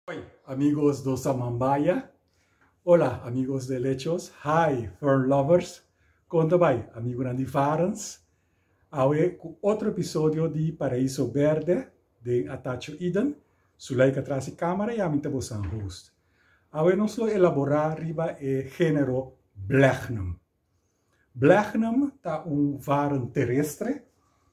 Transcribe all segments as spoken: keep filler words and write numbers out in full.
Oi, amigos do Samambaia. Olá, amigos de lechos. Hi, fern lovers. Conta bem, amigo Randy Farans. Hoje, com outro episódio de Paraíso Verde, de Atacho Eden. Suleika traz a câmera e a minha voz host. Hoje, nós vamos elaborar riba o gênero Blechnum. Blechnum é um varen terrestre.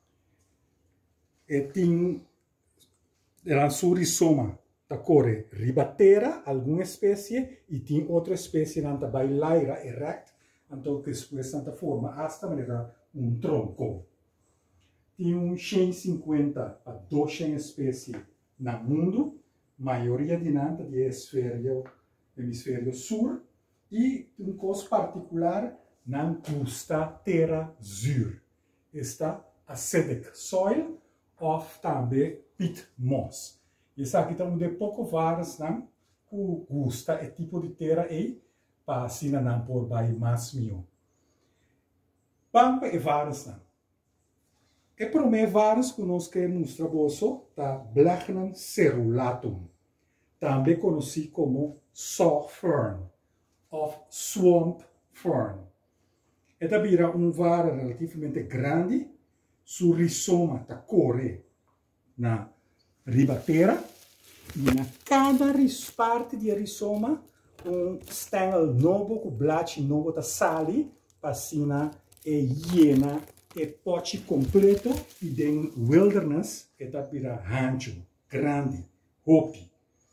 E tem a sua rizoma. Da cor ribatera, alguma espécie, e tem outra espécie na bailaira erect, então que depois da forma hasta maneira um tronco. Tem um cento e cinquenta a duzentas espécies no mundo, maioria de nanta de hemisfério, hemisfério sul, e um coisa particular na custa terra zur. Esta acidic soil, ou também pit moss. Isso aqui estamos de pouco varas, não? Que gusta é tipo de terra aí, para assim não por vai mais mil. Pampa é varas, não? E para mim varas que nós queremos mostrar bolso, tá Blechnum cerulatum, também conhecido como saw fern, ou swamp fern. Esta vira um vara relativamente grande, su rizoma tá corre na ribatera, e na cada parte de rizoma um stengel novo, com blachi novo da sali, passina e hiena e pote completo e den wilderness e da pira rancho, grande, hopi.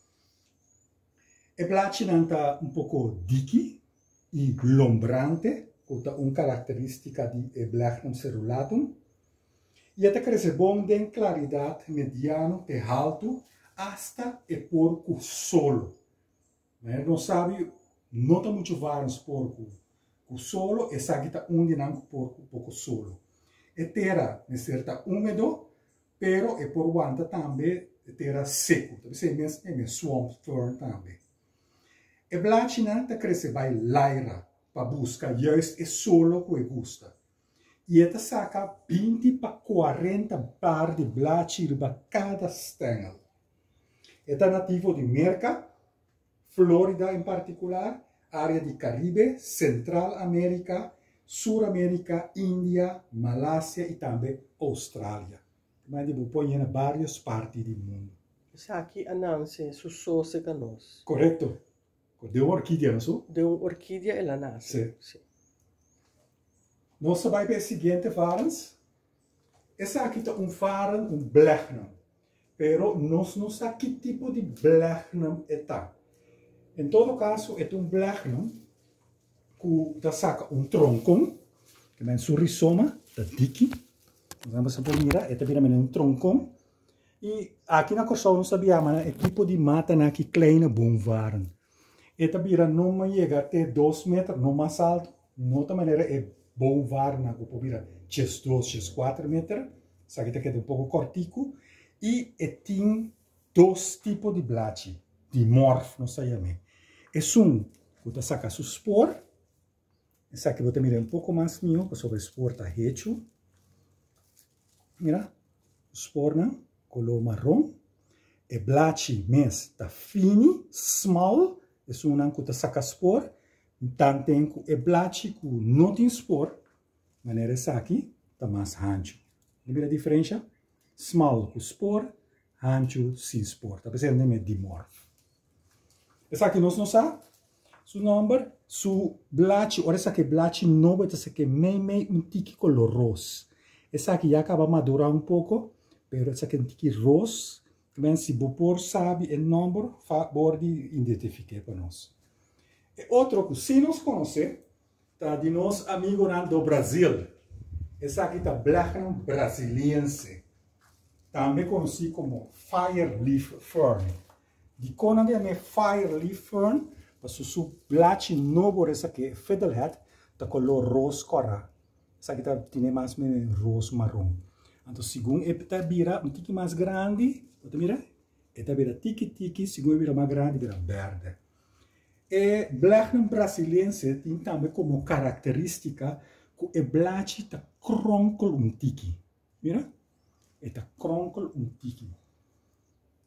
E blachi nanta un poco diki e lombrante, com uma característica de Blechnum cerulatum. E até cresce bom de claridade mediano de alto hasta e porco solo. Né? Não sabe, não está muito vários porco com solo e sabe que onde não porco pouco solo. E terra é certa úmido, pero e por guanta também terra seco. Deve ser mesmo é swamp fern também. E blachina tá cresce vai laira para buscar juist e solo que gusta. E esta saca vinte para quarenta par de blachi para cada stengel. Esta é nativo de América, Flórida em particular, área de Caribe, Central América, Sul América, Índia, Malásia e também Austrália. Mas devo pôr em várias partes do mundo. Isso aqui ananse susso se canos. Correto? De uma orquídea, não é? De uma orquídea ela nasce. Sim. Nós vamos para o seguinte varens. Esse aqui é um varen, um Blechnum. Pero nós não sabemos que tipo de Blechnum é. Em todo caso, é um Blechnum que saca um tronco, que é um rizoma, da diki. Vamos pôr mira, é também um tronco. E aqui na Corsol não sabíamos, é tipo de mata na que kleine boom varen. E também não chega até dois metros, não mais alto. De outra maneira, é bom var na que pode vir dois, quatro metros, sabe que é um pouco cortico, e tem dois tipos de blachi, de morf, não sei também. É um que você saca o spor, esse aqui você mira um pouco mais mio, porque sobre o spor está hecho. Mira, o spor não, color marrom, e blachi mes está fini, small, é um que você saca o spor. Então, tem o blachi que não tem spor, maneira essa aqui, está mais rancho. Lembra a diferença? Small com spor, rancho sem spor. Está pensando em dimorf. Essa aqui nós não sabemos. Su número, su blachi, ora essa aqui é blachi novo, essa aqui é meio, meio um tique color rosa. Essa aqui já acaba de madurar um pouco, mas essa aqui é um tique rosa. Também se você sabe o número, favor de identificar para nós. E outro que se nos conhece, está de nosso amigo do Brasil. Esse aqui está Blechnum brasiliense. Também conhecido como Fire Leaf Fern. De quando é Fire Leaf Fern, para o blachi novo, esse aqui é Fiddlehead, está color rosa cora. Esse aqui tem mais rosa marrom. Então, segundo, ele vira um tique mais grande, você mira? Ele vira tique-tique, segundo, vira mais grande, vira verde. E Blechnum brasiliense tem também como característica que o blachi está cronkel um tique. Mira? Está cronkel um tique.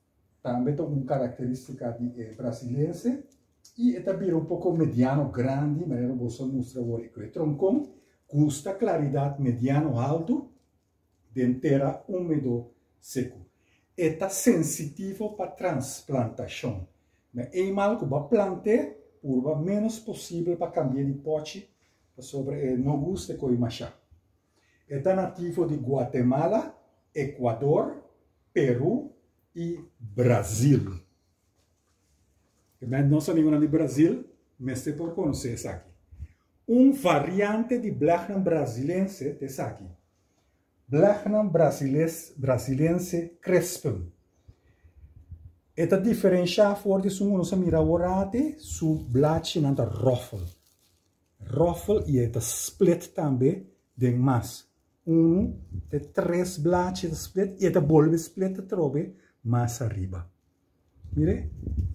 também tem uma característica de eh, brasilense. E é também um pouco mediano, grande, mas eu vou mostrar agora. O troncão custa claridade mediano alto, denteira úmido seco. É sensitivo para transplantação. Mas é mal que vai plantar por o menos possível para cambiar de pote sobre eh, não gosta com o machá. É nativo de Guatemala, Equador, Peru e Brasil. Mas não sou nenhuma de Brasil, mas você pode conhecer isso aqui. Um variante de Blechnam brasilense, desse aqui. Blechnam brasilense crespum. Esta diferença for de sumo nossa mira orate su blachi nanta roffel. Roffel e esta split também de mais. Um de três blachi de split e esta bolve split trobe mais arriba. Mire.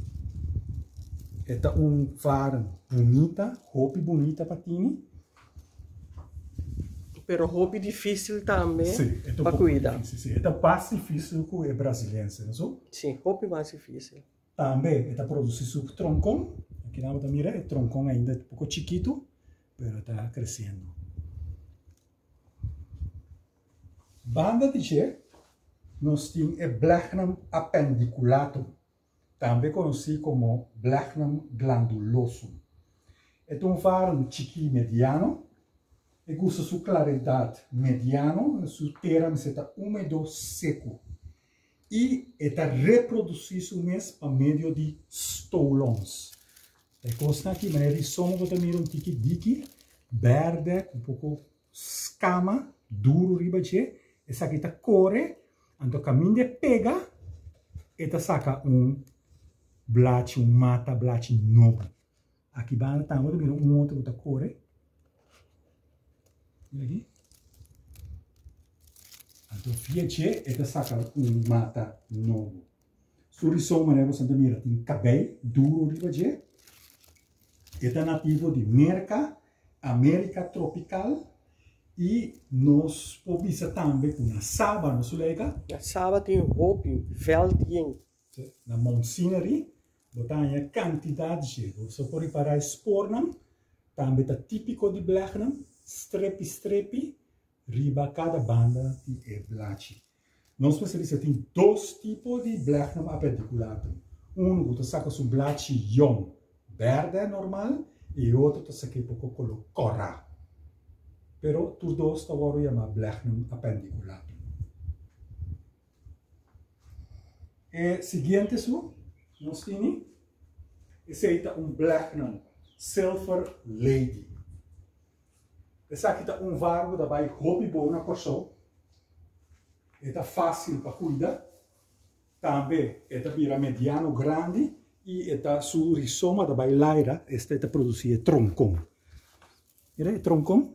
Esta um far bonita, roupa bonita patini. Pero hobby difícil também Sim, é um para cuidar. Difícil, sim. É mais difícil que o brasileiro, não é? Sim, hobby mais difícil. Também está produzido por troncão. Aqui na outra mira, o troncão ainda é um pouco chiquito, mas está crescendo. Banda de G, nós temos o Blechnam appendiculatum, também conhecido como Blechnam glandulosum. É um faro chiquinho mediano, e gusta sua claridade mediano, sua terra está úmido seco. E está reproduzido mesmo por meio de stolons. E costa aqui, mas ele soma que também um tique dique, verde, um pouco escama, duro riba de. Essa aqui está corre, então caminha pega, e está saca um blate, um mata blate novo. Aqui vai também um outro que está corre. Aqui. Então, fiat é saca um mata novo. Surisou, maneira você mira, tem cabelo duro de fazer. É nativo de América, América tropical. E nós podemos também com a saba, não é? A saba tem hobby, veldinho. Na monsineri, botar a quantidade de você pode parar spornam, também é típico de Blechnam. Strepi, strepi, riba cada banda de blachi. Nós especialistas tem dois tipos de Blechnam appendiculatum. Um que saca su blachi young, verde normal, e outro que saca pouco color corra. Pero os dois agora chamam Blechnam appendiculatum. E seguinte su, nós temos esse é um Blechnam Silver Lady. Essa aqui está um vargo da vai hobby bom na pessoa. É fácil para cuidar. Também é vira mediano grande e é su rizoma da vai laira, esta é produzir troncão. É troncão.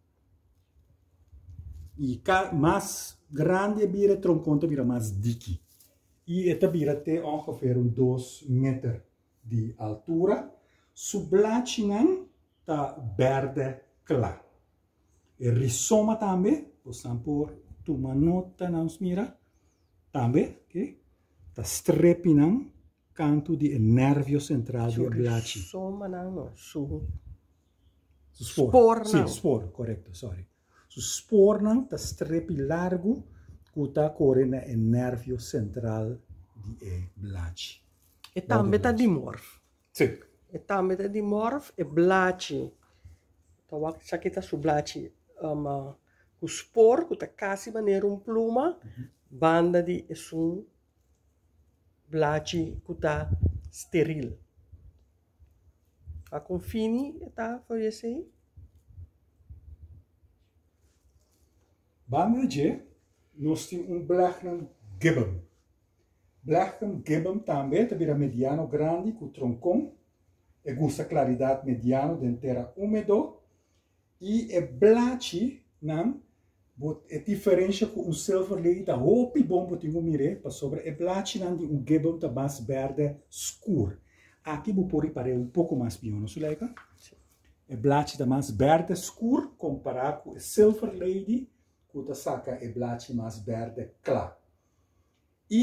E mais grande vira troncão, vira mais dique. E é vira até ongeveer um dois metros de altura. Su blachingan está verde claro. E rizoma também, possam pôr uma nota na mira, também, ok? Tá strepinang, canto de nervio central do blachi. Rizoma não, su. Spor. Spor Sim, não. spor, correto, sorry. Su spor não, tá strepi largo, que tá corre na nervio central de blachi. E também tá dimorf. Sim. E também tá dimorf e blachi. Então, aqui tá su blachi. Um, uh, o spor, que está quase maneira um pluma, uhum. Banda de é um blachi que está estéril. A confini está fazendo Banda de nós temos um Blechnam gibbon. Blechnam gibbon também vira mediano grande com troncão, e gusta claridade mediano denteira úmido. E é blachi, não? É diferente com um silver lady, da roupa bom para tinha mire, para sobre é blachi não de um gibbon tá mais verde escuro. Aqui vou pôr para um pouco mais bem, não sei lá. É blachi tá mais verde escuro comparado com o silver lady, que tá saca é blachi mais verde claro. E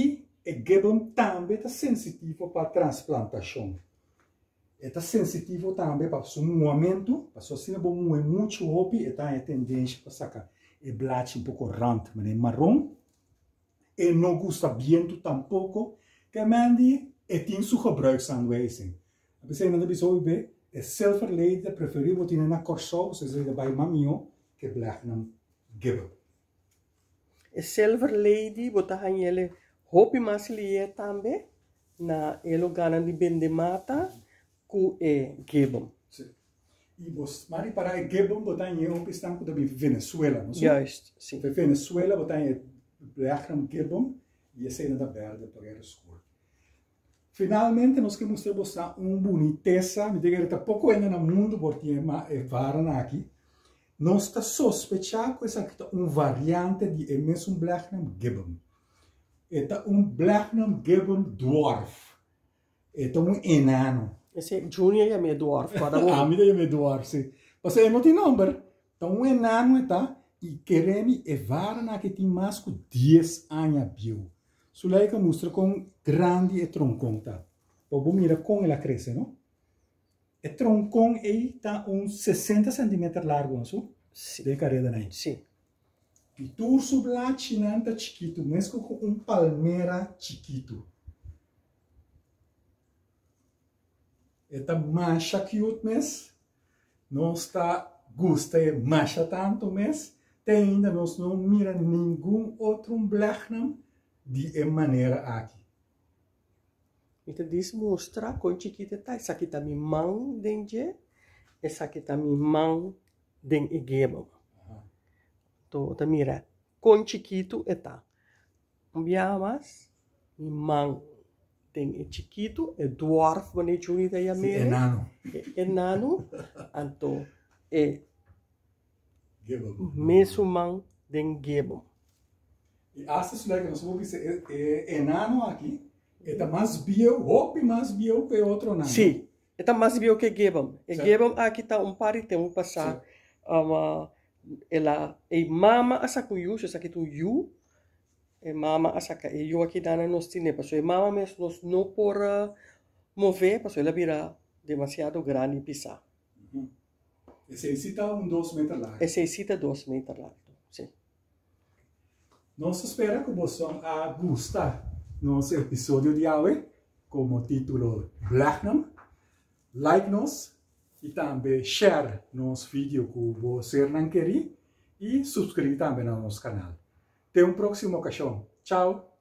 e gibbon também está sensitivo para transplantação. Está sensitivo também para o movimento, para se você não mover muito rápido, está a tendência para sacar e blate um pouco rand, mas é marrom. E não gosta viento tampouco, que mandi e tem sua gebruiksaanwijzing. We zijn er zo bij, het zelfverleden preferível in een corso, ze zeggen bij mamio, que blijft een gibbon. E silver lady bota hanyele hopi masliye tambe na elo gana di bende mata ku e gibbon. Sì. E vos mari para e gibbon bota in hopi stanco da Venezuela, não so? Juist, sim. Pe Venezuela bota in blijft een gibbon e esse ainda verde para o escuro. Finalmente nós queremos mostrar uma boniteza, me diga que pouco ainda no mundo porque é varana aqui. Nós está sospechando que essa é uma variante de é mesmo um Blacknam gibbon. É um Blacknam gibbon dwarf. É um enano. Esse junior é meio dwarf para o. Ah, me dá meio dwarf, sim. Mas é não tem nome. Então um enano está e queremos é varana que tem mais que dez anos viu. Suleika mostra com grande e troncão, tá? Vou mirar como ela cresce, não? E troncão aí tá uns sessenta centímetros largo, não so? Sim. De carreira, né? Sim. E tu subla chinanta chiquito, mesmo com um palmeira chiquito. E tá macha cute, mes? Não está gusta e macha tanto, mes? Tem ainda nós não mira nenhum outro Blacknam de maneira aqui. Então diz mostra com chiquita tá, essa aqui tá mi mão dentro, essa aqui tá mi mão dentro e gibbon. Então tá mira, com chiquito e tá. Umbiamas mi mão dentro e chiquito e dwarf bane juni da ya mere. Enano. Enano, anto e Gibbon. mesmo mão dentro gibbon. E essa sulega nós vamos dizer é enano aqui, está mais bio, hope mais bio que outro nano. Sim, está mais bio que gibbon. E Certo. gibbon aqui tá um par de tempo passar, um, ela e mama asa com you, essa aqui tu you, e mama asa que e you aqui dana nos tine, porque e mama mesmo nos não por uh, mover, porque ela vira demasiado grande e pisar. Uhum. Esse necessita um dois metros largo. E necessita dois metros largo, sim. Nós espera que vocês a gostar nosso episódio de hoje, como título Blacknam. Like nos e também share nosso vídeo que você não quer e subscrever também no nosso canal. Até uma próxima ocasião. Tchau!